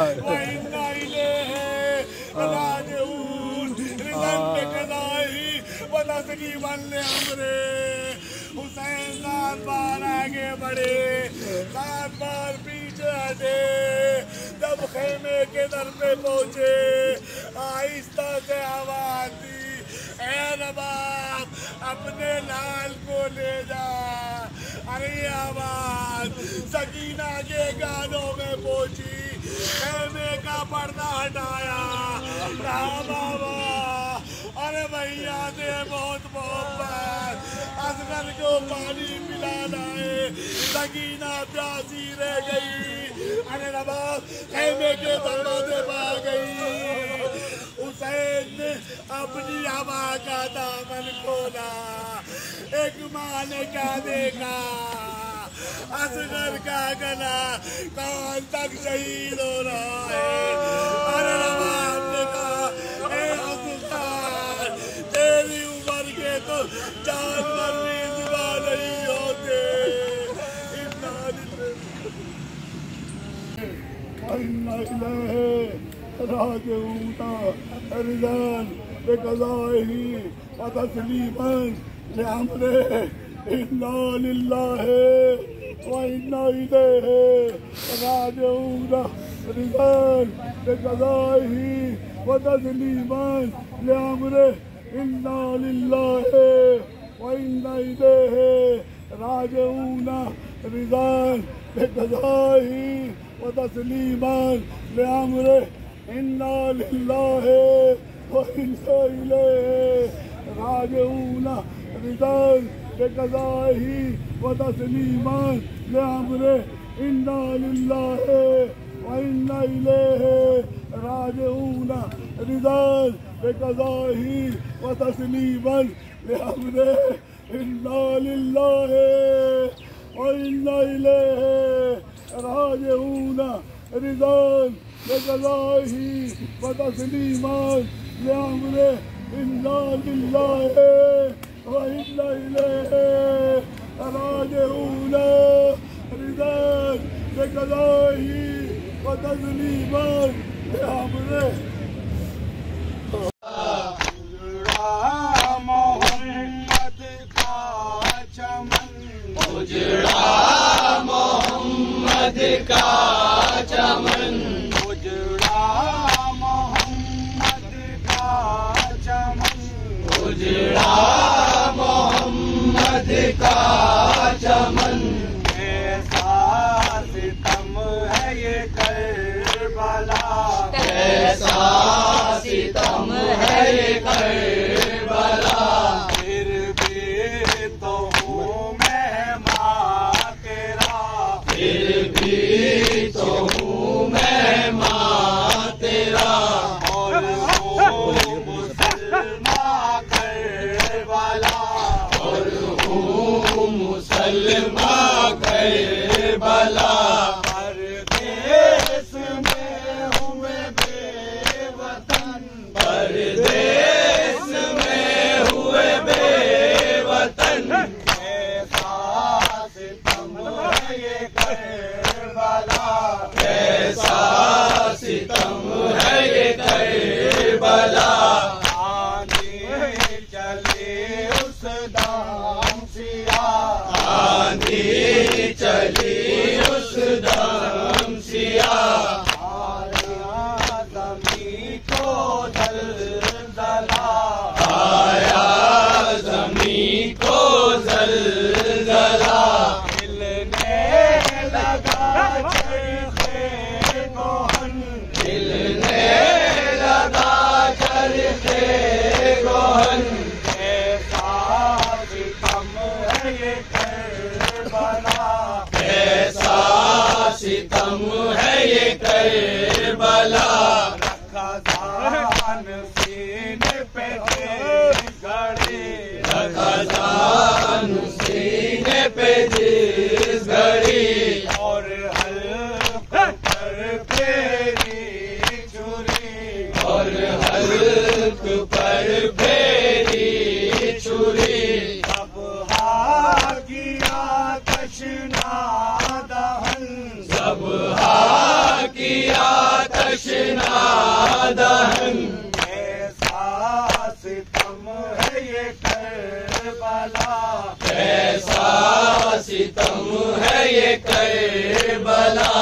وَإِنَّا إِلَيْهِ راجعون رضاً بقضائه وتسلیما لأمره حسین 7 بار آگے بڑھے 7 بار پیچھے ہٹے جب خیمے کے در پہ پہنچے آہستہ سے آواز دی اے رباب اپنے لال کو لے جا ارے آواز سکینہ کے گانوں میں پہنچی خیمے کا پردہ ہٹایا کہا بابا ارے بھیا دے بہت محبت اصغر کو پانی پلا لائے سکینہ پیاسی رہ گئی ارے رباب خیمے کے دروازے پہ آ گئی حسین نے اپنی ہوا کا دامن کھولا ایک ماں نے کیا دیکھا اصغر کا گلا کان تک شہید ہو رہا ہے ارے رباب نے کہا اے اصغر تیری عمر کے تو جانور بھی زبا نہیں ہوتے وَإِنَّا إِلَيْهِ راجعون رضاً بقضائه وتسلیما لأمره إِنَّا لِلَّهِ وَإِنَّا إِلَيْهِ راجعون رضاً بقضائه وتسلیما لأمره إِنَّا لِلَّهِ وَإِنَّا إِلَيْهِ راجعون رضاً بقضائه وتسلیما لأمره إِنَّا لِلَّهِ وَإِنَّا إِلَيْهِ راجعون رضاً بقضائه وتسلیما لأمره إِنَّا لِلَّهِ وَإِنَّا إِلَيْهِ راجعون رضاً بقضائه وتسلیما لأمره إِنَّا لِلَّهِ وَإِنَّا إِلَيْهِ راجعون رضاً بقضائه وتسلیما لأمره إِنَّا لِلَّهِ وَإِنَّا إِلَيْهِ راجعون رضاً بقضائه وتسلیما لأمره اجڑا محمد کا چمن اجڑا محمد کا چمن اجڑا محمد کا چمن کیسا ستم ہے یہ کربلا کیسا ستم ہے یہ کربلا پھر بھی تو ہوں تو ہوں میں ماں تیرا اور ہوں مسلمان کربلا اور ہوں مسلمان کربلا پردیس میں ہوں میں بے وطن پردیس میں ہوئے بے وطن کیسا ستم ہے یہ کیسا ستم ہے یہ کربلا آندھی چلی اس دام سیاہ آندھی چلی اس دام سیاہ آیا زمین کو زلزلہ آیا زمین کو زلزلہ ستم ہے یہ کربلا رکھا جان سینے پہ جس گھڑی رکھا جان سینے پہ جس گھڑی اور حلق پر پھیری چھری اور حلق پر پھیری چھری اب کیا تشنا دہن سب کیا تشنا دہن کیسا ستم ہے یہ کربلا کیسا ستم ہے یہ کربلا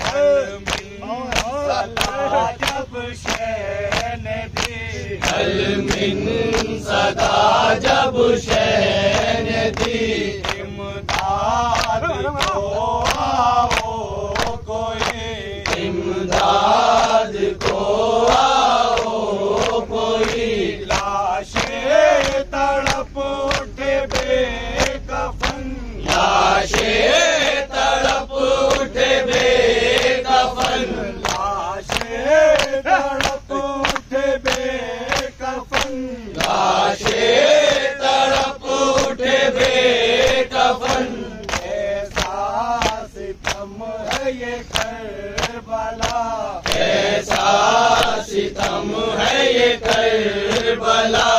جب شین دی حل من صدا جب شین دی امداد کو آؤ کوئی امداد کو آؤ کوئی لاشیں تڑپ اٹھے بے کفن لاشیں تڑپ اٹھے بے کفن لاشیں تڑپ اٹھے بے کفن لاشیں تڑپ اٹھے بے کفن کیسا ستم ہے یہ کربلا کیسا ستم ہے یہ کربلا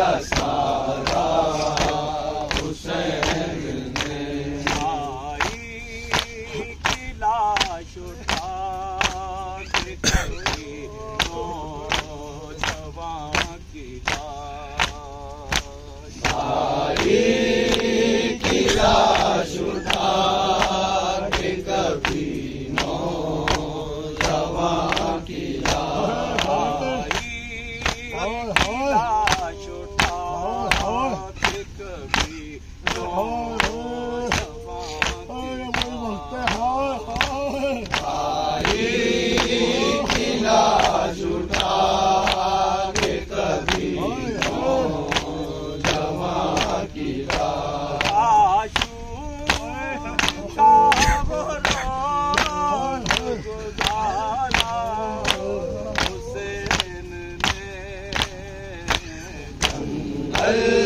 دیا سارا حسین نے بھائی کی لاش اٹھا کے کبھی نوجوان کی لاش بھائی کی لاش اٹھا کے کبھی نوجوان کی لاش لاش اٹھا کے کبھی بھائی کی لاش اٹھا کے کبھی نوجوان کی لاش حسین نے جنگل